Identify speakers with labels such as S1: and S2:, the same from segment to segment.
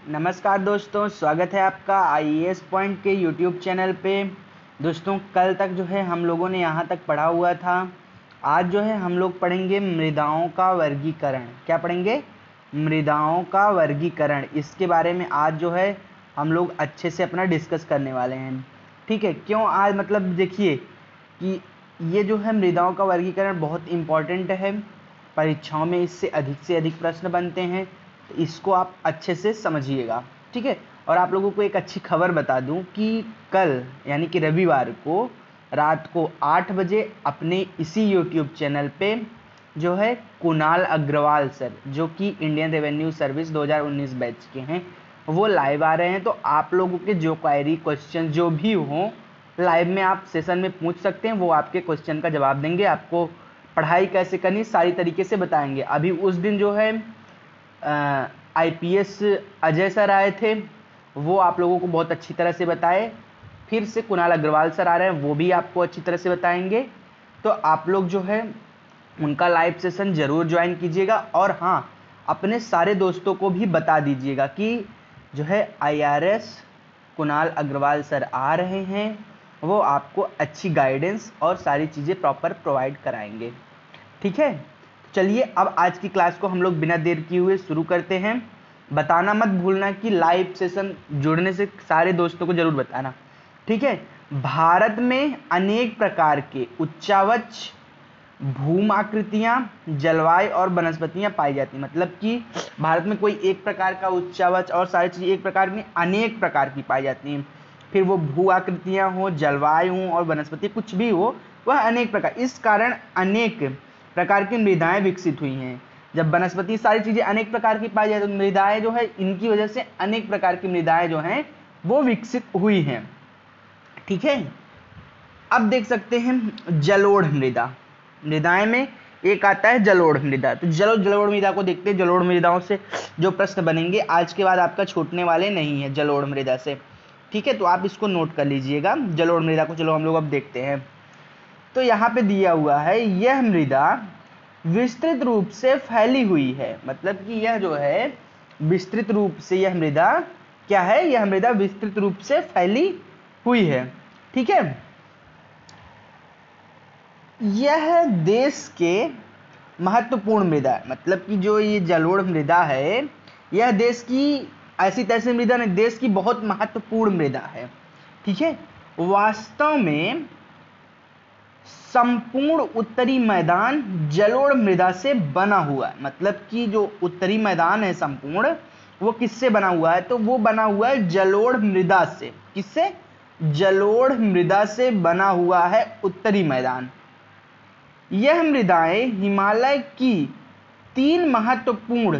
S1: नमस्कार दोस्तों, स्वागत है आपका आईएएस पॉइंट के यूट्यूब चैनल पे। दोस्तों, कल तक जो है हम लोगों ने यहाँ तक पढ़ा हुआ था। आज जो है हम लोग पढ़ेंगे मृदाओं का वर्गीकरण। क्या पढ़ेंगे? मृदाओं का वर्गीकरण। इसके बारे में आज जो है हम लोग अच्छे से अपना डिस्कस करने वाले हैं। ठीक है? क्यों आज मतलब देखिए कि ये जो है मृदाओं का वर्गीकरण बहुत इम्पॉर्टेंट है। परीक्षाओं में इससे से अधिक प्रश्न बनते हैं, तो इसको आप अच्छे से समझिएगा। ठीक है? और आप लोगों को एक अच्छी खबर बता दूं कि कल यानी कि रविवार को रात को 8 बजे अपने इसी यूट्यूब चैनल पे जो है कुणाल अग्रवाल सर, जो कि इंडियन रेवेन्यू सर्विस 2019 बैच के हैं, वो लाइव आ रहे हैं। तो आप लोगों के जो क्वेरी क्वेश्चन जो भी हों लाइव में आप सेशन में पूछ सकते हैं। वो आपके क्वेश्चन का जवाब देंगे, आपको पढ़ाई कैसे करनी सारी तरीके से बताएंगे। अभी उस दिन जो है आईपीएस अजय सर आए थे, वो आप लोगों को बहुत अच्छी तरह से बताए। फिर से कुणाल अग्रवाल सर आ रहे हैं, वो भी आपको अच्छी तरह से बताएंगे। तो आप लोग जो है उनका लाइव सेशन ज़रूर ज्वाइन कीजिएगा। और हाँ, अपने सारे दोस्तों को भी बता दीजिएगा कि जो है आईआरएस कुणाल अग्रवाल सर आ रहे हैं, वो आपको अच्छी गाइडेंस और सारी चीज़ें प्रॉपर प्रोवाइड कराएंगे। ठीक है? चलिए अब आज की क्लास को हम लोग बिना देर किए हुए शुरू करते हैं। बताना मत भूलना कि लाइव सेशन जुड़ने से सारे दोस्तों को जरूर बताना। ठीक है? भारत में अनेक प्रकार के उच्चावच भूमाकृतियां, जलवायु और वनस्पतियां पाई जाती हैं। मतलब कि भारत में कोई एक प्रकार का उच्चावच और सारी चीज़ें एक प्रकार की अनेक प्रकार की पाई जाती हैं। फिर वो भू आकृतियाँ हो, जलवायु हो और वनस्पति कुछ भी हो, वह अनेक प्रकार, इस कारण अनेक प्रकार की मृदाएं विकसित हुई हैं। जब वनस्पति सारी चीज़ें अनेक प्रकार की पाई जाती है तो मृदाएं जो है इनकी वजह से अनेक प्रकार की मृदाएं जो हैं वो विकसित हुई हैं। ठीक है? अब देख सकते हैं जलोढ़ मृदा। मृदाएं में एक आता है जलोढ़ मृदा। तो जलोढ़ मृदा को देखते हैं। जलोढ़ मृदाओं से जो प्रश्न बनेंगे आज के बाद आपका छूटने वाले नहीं है जलोढ़ मृदा से। ठीक है? तो आप इसको नोट कर लीजिएगा जलोढ़ मृदा को। चलो हम लोग अब देखते हैं। तो यहाँ पे दिया हुआ है, यह मृदा विस्तृत रूप से फैली हुई है। मतलब कि यह जो है विस्तृत रूप से, यह मृदा क्या है? यह मृदा विस्तृत रूप से फैली हुई है। ठीक है? यह देश के महत्वपूर्ण मृदा है। मतलब कि जो ये जलोढ़ मृदा है, यह देश की ऐसी तैसी मृदा नहीं, देश की बहुत महत्वपूर्ण मृदा है। ठीक है? वास्तव में संपूर्ण उत्तरी मैदान जलोढ़ मृदा से बना हुआ है। मतलब कि जो उत्तरी मैदान है संपूर्ण, वो किससे बना हुआ है? तो वो बना हुआ है जलोढ़ मृदा से। किससे? जलोढ़ मृदा से बना हुआ है उत्तरी मैदान। यह मृदाएं हिमालय की 3 महत्वपूर्ण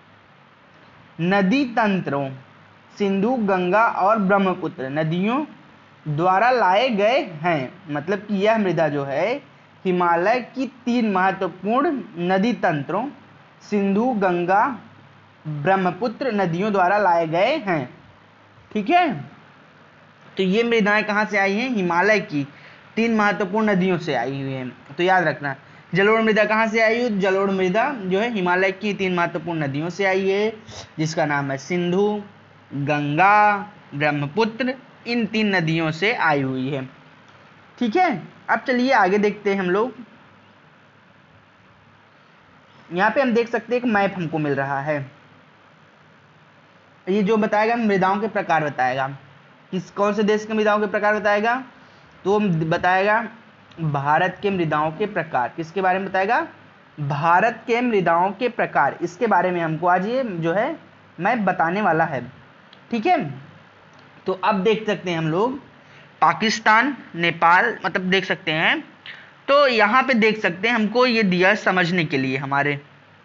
S1: नदी तंत्रों सिंधु, गंगा और ब्रह्मपुत्र नदियों द्वारा लाए गए हैं। मतलब कि यह मृदा जो है हिमालय की 3 महत्वपूर्ण नदी तंत्रों सिंधु, गंगा, ब्रह्मपुत्र नदियों द्वारा लाए गए हैं। ठीक है? तो ये मृदाएं कहाँ से आई हैं? हिमालय की 3 महत्वपूर्ण नदियों से आई हुई हैं। तो याद रखना, जलोढ़ मृदा कहाँ से आई हुई? जलोढ़ मृदा जो है हिमालय की 3 महत्वपूर्ण नदियों से आई है, जिसका नाम है सिंधु, गंगा, ब्रह्मपुत्र। इन 3 नदियों से आई हुई है। ठीक है? अब चलिए आगे देखते हैं हम लोग। यहाँ पे हम देख सकते हैं एक मैप हमको मिल रहा है। ये जो बताएगा मृदाओं के प्रकार बताएगा। किस कौन से देश के मृदाओं के प्रकार बताएगा? तो बताएगा भारत के मृदाओं के प्रकार। किसके बारे में बताएगा? भारत के मृदाओं के प्रकार। इसके बारे में हमको आज ये जो है मैप बताने वाला है। ठीक है? तो अब देख सकते हैं हम लोग पाकिस्तान, नेपाल, मतलब देख सकते हैं। तो यहाँ पे देख सकते हैं, हमको ये दिया समझने के लिए हमारे,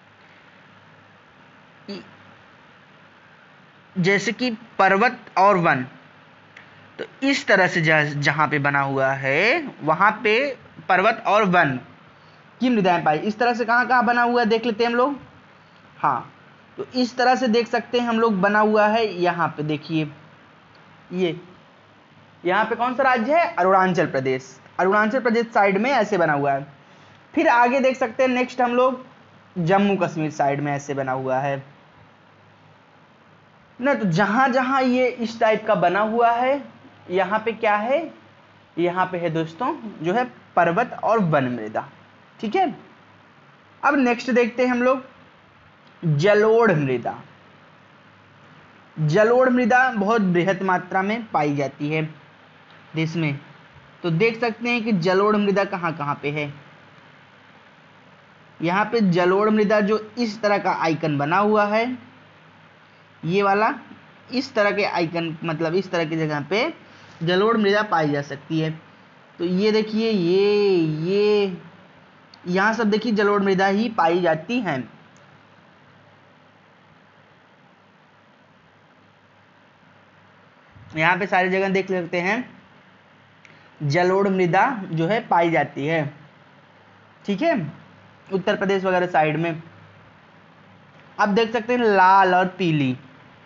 S1: जैसे कि पर्वत और वन। तो इस तरह से जहाँ पे बना हुआ है वहाँ पे पर्वत और वन की मृदाएं पाई। इस तरह से कहाँ कहाँ बना हुआ है देख लेते हैं हम लोग। हाँ, तो इस तरह से देख सकते हैं हम लोग बना हुआ है। यहाँ पे देखिए, ये यहाँ पे कौन सा राज्य है? अरुणाचल प्रदेश। अरुणाचल प्रदेश साइड में ऐसे बना हुआ है। फिर आगे देख सकते हैं नेक्स्ट हम लोग जम्मू कश्मीर साइड में ऐसे बना हुआ है। ना। तो जहां जहां ये इस टाइप का बना हुआ है, यहाँ पे क्या है, यहाँ पे है दोस्तों जो है पर्वत और वन मृदा। ठीक है, अब नेक्स्ट देखते हैं हम लोग जलोढ़ मृदा। जलोढ़ मृदा बहुत बृहद मात्रा में पाई जाती है देश में। तो देख सकते हैं कि जलोढ़ मृदा कहाँ कहाँ पे है। यहाँ पे जलोढ़ मृदा जो इस तरह का आइकन बना हुआ है, ये वाला इस तरह के आइकन, मतलब इस तरह की जगह पे जलोढ़ मृदा पाई जा सकती है। तो ये देखिए, ये यहाँ सब देखिए जलोढ़ मृदा ही पाई जाती हैं। यहाँ पे सारी जगह देख सकते हैं जलोढ़ मृदा जो है पाई जाती है। ठीक है, उत्तर प्रदेश वगैरह साइड में। अब देख सकते हैं लाल और पीली।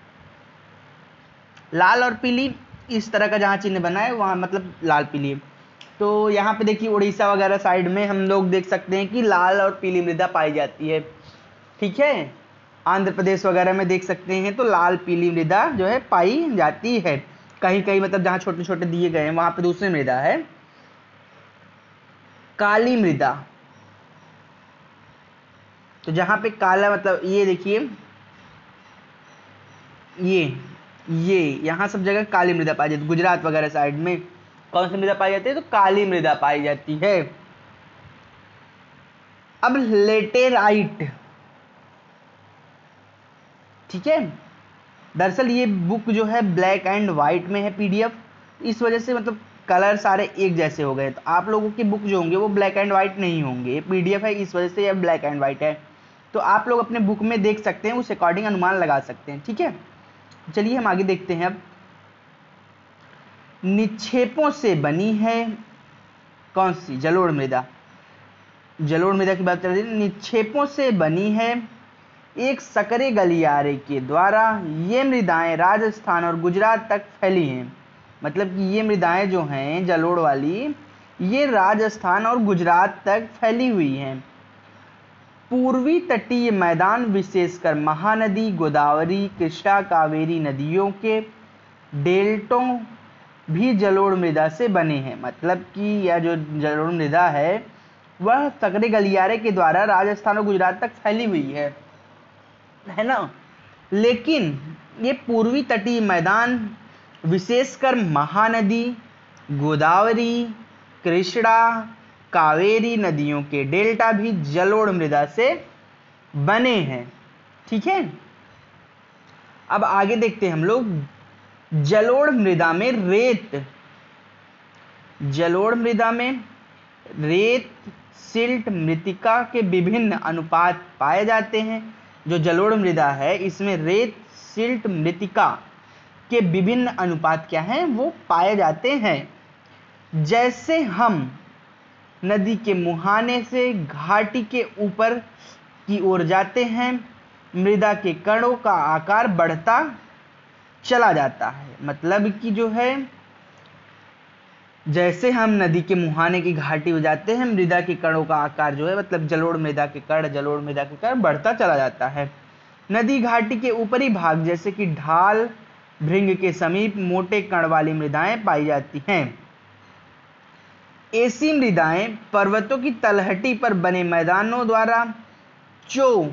S1: लाल और पीली इस तरह का जहाँ चिन्ह बना है वहाँ मतलब लाल पीली। तो यहाँ पे देखिए उड़ीसा वगैरह साइड में हम लोग देख सकते हैं कि लाल और पीली मृदा पाई जाती है। ठीक है, आंध्र प्रदेश वगैरह में देख सकते हैं तो लाल पीली मृदा जो है पाई जाती है। कहीं कहीं मतलब जहाँ छोटे छोटे दिए गए हैं वहाँ पे दूसरी मृदा है। काली मृदा, तो जहाँ पे काला मतलब ये देखिए, ये यहाँ सब जगह काली मृदा पाई जाती है। गुजरात वगैरह साइड में कौन सी मृदा पाई जाती है, तो काली मृदा पाई जाती है। अब लेटेराइट, ठीक है, दरअसल ये बुक जो है ब्लैक एंड वाइट में है पीडीएफ, इस वजह से मतलब कलर सारे एक जैसे हो गए। तो आप लोगों की बुक जो होंगे वो ब्लैक एंड वाइट नहीं होंगे, ये पीडीएफ है इस वजह से ये ब्लैक एंड वाइट है। तो आप लोग अपने बुक में देख सकते हैं, उस अकॉर्डिंग अनुमान लगा सकते हैं। ठीक है, चलिए हम आगे देखते हैं। अब निक्षेपों से बनी है कौन सी, जलोढ़ मृदा। जलोढ़ मृदा की बात कर रहे हैं, निक्षेपों से बनी है एक सकरे गलियारे के द्वारा ये मृदाएं राजस्थान और गुजरात तक फैली हैं। मतलब कि ये मृदाएं जो हैं जलोढ़ वाली, ये राजस्थान और गुजरात तक फैली हुई हैं। पूर्वी तटीय मैदान विशेषकर महानदी, गोदावरी, कृष्णा, कावेरी नदियों के डेल्टों भी जलोढ़ मृदा से बने हैं। मतलब कि यह जो जलोढ़ मृदा है वह सकरे गलियारे के द्वारा राजस्थान और गुजरात तक फैली हुई है ना। लेकिन ये पूर्वी तटीय मैदान विशेषकर महानदी, गोदावरी, कृष्णा, कावेरी नदियों के डेल्टा भी जलोढ़ मृदा से बने हैं। ठीक है, अब आगे देखते हैं हम लोग जलोढ़ मृदा में रेत। जलोढ़ मृदा में रेत, सिल्ट, मृत्तिका के विभिन्न अनुपात पाए जाते हैं। जो जलोढ़ मृदा है इसमें रेत, सिल्ट, मृत्तिका के विभिन्न अनुपात क्या हैं, वो पाए जाते हैं। जैसे हम नदी के मुहाने से घाटी के ऊपर की ओर जाते हैं, मृदा के कणों का आकार बढ़ता चला जाता है। मतलब कि जो है जैसे हम नदी के मुहाने की घाटी हो जाते हैं, मृदा के कणों का आकार जो है मतलब जलोढ़ मृदा के कण बढ़ता चला जाता है। नदी घाटी के ऊपरी भाग जैसे कि ढाल, भृंग के समीप मोटे कण वाली मृदाएं पाई जाती हैं। ऐसी मृदाएं पर्वतों की तलहटी पर बने मैदानों द्वारा चो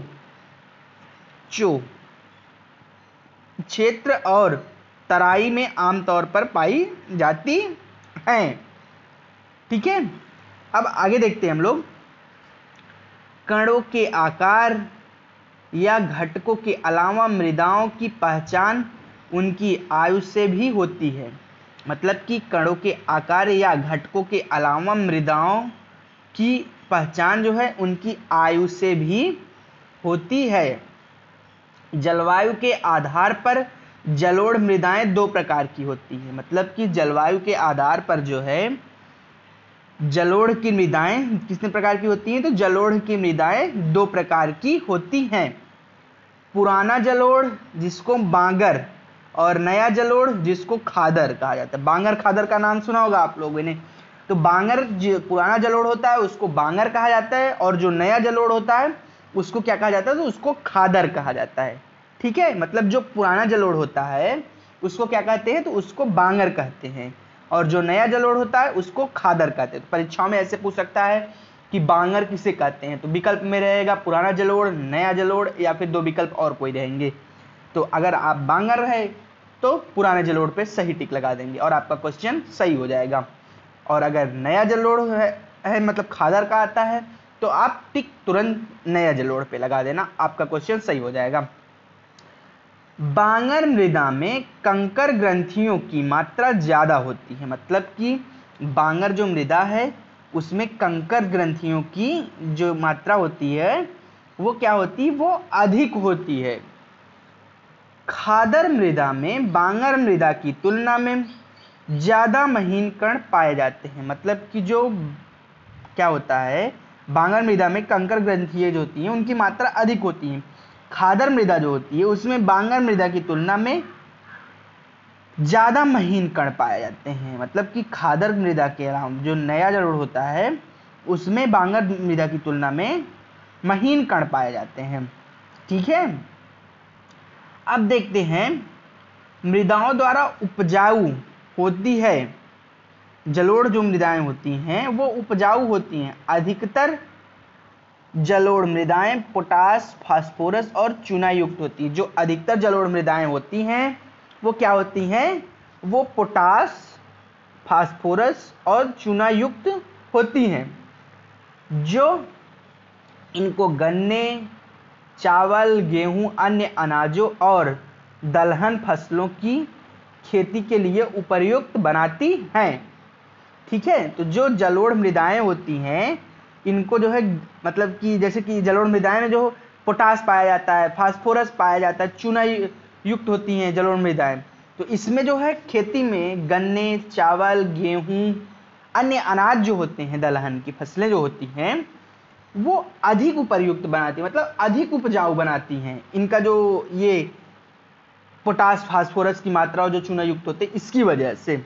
S1: क्षेत्र और तराई में आमतौर पर पाई जाती हैं। ठीक है, अब आगे देखते हैं हम लोग कणों के आकार या घटकों के अलावा मृदाओं की पहचान उनकी आयु से भी होती है। मतलब कि कणों के आकार या घटकों के अलावा मृदाओं की पहचान जो है उनकी आयु से भी होती है। जलवायु के आधार पर जलोढ़ मृदाएं दो प्रकार की होती है। मतलब कि जलवायु के आधार पर जो है जलोढ़ की मृदाएं कितने प्रकार की होती हैं, तो जलोढ़ की मृदाएं दो प्रकार की होती हैं। पुराना जलोढ़ जिसको बांगर और नया जलोढ़ जिसको खादर कहा जाता है। बांगर खादर का नाम सुना होगा आप लोगों ने। तो बांगर पुराना जलोढ़ होता है उसको बांगर कहा जाता है, और जो नया जलोढ़ होता है उसको क्या कहा जाता है, तो उसको खादर कहा जाता है। ठीक ठीक है, मतलब जो पुराना जलोढ़ होता है उसको क्या कहते हैं, तो उसको बांगर कहते हैं, और जो नया जलोढ़ होता है उसको खादर कहते हैं। तो परीक्षाओं में ऐसे पूछ सकता है कि बांगर किसे कहते हैं, तो विकल्प में रहेगा पुराना जलोढ़, नया जलोढ़, या फिर दो विकल्प और कोई रहेंगे। तो अगर आप बांगर रहे तो पुराने जलोढ़ पे सही टिक लगा देंगे और आपका क्वेश्चन सही हो जाएगा। और अगर नया जलोढ़ है मतलब खादर का आता है तो आप टिक तुरंत नया जलोढ़ पे लगा देना, आपका क्वेश्चन सही हो जाएगा। बांगर मृदा में कंकर ग्रंथियों की मात्रा ज्यादा होती है, मतलब कि बांगर जो मृदा है उसमें कंकर ग्रंथियों की जो मात्रा होती है वो क्या होती है, वो अधिक होती है। खादर मृदा में बांगर मृदा की तुलना में ज्यादा महीन कण पाए जाते हैं, मतलब कि जो क्या होता है, बांगर मृदा में कंकर ग्रंथियां जो होती हैं उनकी मात्रा अधिक होती है। खादर मृदा जो होती है उसमें बांगर मृदा की तुलना में ज्यादा महीन कण पाए जाते हैं, मतलब कि खादर मृदा के अलावा जो नया जलोढ़ होता है उसमें बांगर मृदा की तुलना में महीन कण पाए जाते हैं। ठीक है, अब देखते हैं मृदाओं द्वारा उपजाऊ होती है, जलोढ़ जो मृदाएं होती हैं वो उपजाऊ होती हैं। अधिकतर जलोढ़ मृदाएं पोटास, फास्फोरस और चूना युक्त होती है। जो अधिकतर जलोढ़ मृदाएं होती हैं वो क्या होती हैं, वो पोटास, फास्फोरस और चूना युक्त होती हैं। जो इनको गन्ने, चावल, गेहूं, अन्य अनाजों और दलहन फसलों की खेती के लिए उपयुक्त बनाती हैं। ठीक है, तो जो जलोढ़ मृदाएं होती हैं इनको जो है मतलब कि जैसे कि जलोढ़ मृदाएं में जो पोटास पाया जाता है, फास्फोरस पाया जाता है, चूना युक्त होती हैं जलोढ़ मृदाएं, तो इसमें जो है खेती में गन्ने, चावल, गेहूं, अन्य अनाज जो होते हैं, दलहन की फसलें जो होती हैं वो अधिक उपयुक्त बनाती है, मतलब अधिक उपजाऊ बनाती हैं। इनका जो ये पोटास, फास्फोरस की मात्रा और जो चूना युक्त होते हैं इसकी वजह से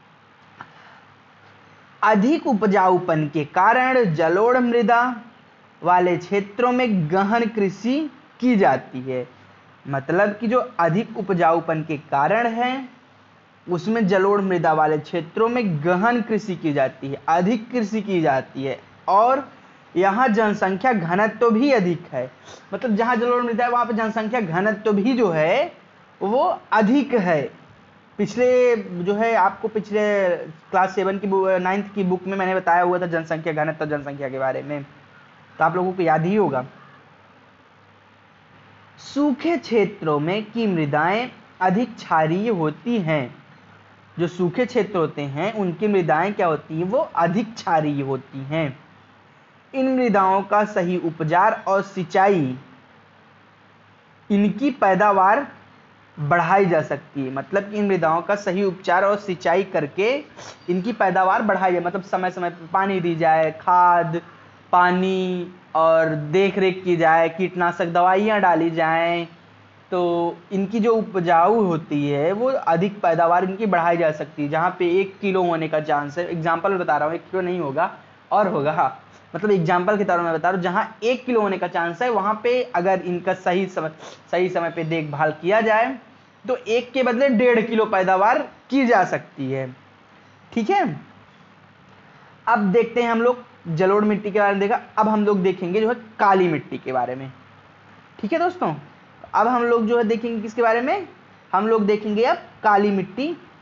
S1: अधिक उपजाऊपन के कारण जलोढ़ मृदा वाले क्षेत्रों में गहन कृषि की जाती है। मतलब कि जो अधिक उपजाऊपन के कारण है उसमें जलोढ़ मृदा वाले क्षेत्रों में गहन कृषि की जाती है, अधिक कृषि की जाती है, और यहाँ जनसंख्या घनत्व भी अधिक है। मतलब जहाँ जलोढ़ मृदा है वहाँ पे जनसंख्या घनत्व भी जो है वो अधिक है। पिछले जो है आपको पिछले क्लास 7 की 9th की बुक में मैंने बताया हुआ था जनसंख्या घनत्व और जनसंख्या के बारे में, तो आप लोगों को याद ही होगा। सूखे क्षेत्रों में की मृदाएं अधिक क्षारीय होती हैं। जो सूखे क्षेत्र होते हैं उनकी मृदाएं क्या होती हैं, वो अधिक क्षारीय होती हैं। इन मृदाओं का सही उपचार और सिंचाई इनकी पैदावार बढ़ाई जा सकती है। मतलब कि इन मृदाओं का सही उपचार और सिंचाई करके इनकी पैदावार बढ़ाई जाए, मतलब समय समय पर पानी दी जाए, खाद पानी और देख रेख की जाए, कीटनाशक दवाइयाँ डाली जाएं, तो इनकी जो उपजाऊ होती है वो अधिक पैदावार इनकी बढ़ाई जा सकती है। जहाँ पे 1 किलो होने का चांस है, एग्जाम्पल बता रहा हूँ, 1 किलो नहीं होगा और होगा, हाँ मतलब एग्जाम्पल के तौर पर मैं बता रहा हूँ, जहाँ 1 किलो होने का चांस है वहाँ पे अगर इनका सही समय पे देखभाल किया जाए तो 1 के बदले 1.5 किलो पैदावार की जा सकती है। ठीक है, अब देखते हैं हम लोग जलोढ़ मिट्टी के बारे में देखा, अब हम लोग देखेंगे जो है काली मिट्टी के बारे में। ठीक है दोस्तों, अब हम लोग जो है देखेंगे किसके बारे में, हम लोग देखेंगे अब काली मिट्टी